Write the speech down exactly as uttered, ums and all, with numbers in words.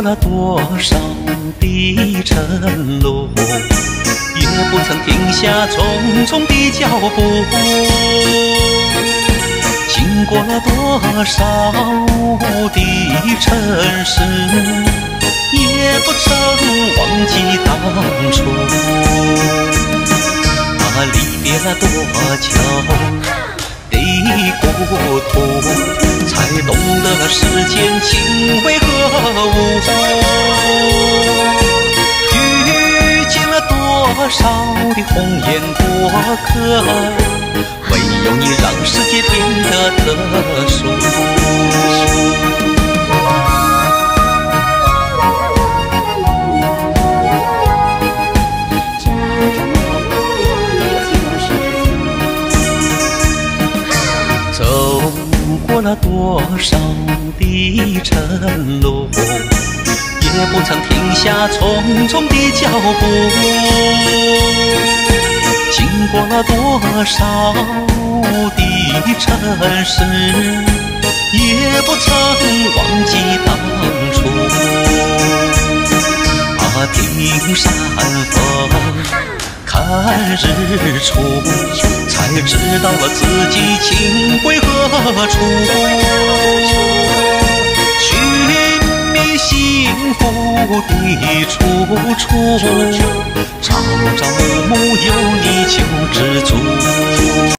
过了多少的晨露，也不曾停下匆匆的脚步。经过了多少的尘世，也不曾忘记当初。啊，离别了多久的故土，才懂得世间情为何物。遇见了多少的红颜过客，唯有你让世界变得特殊。走过了多少的晨露，也不曾停下匆匆的脚步。经过了多少的尘世，也不曾忘记当初。啊，听山风，看日出，才知道了自己情归何处。寻觅幸福的处处，朝朝暮暮有你就知足。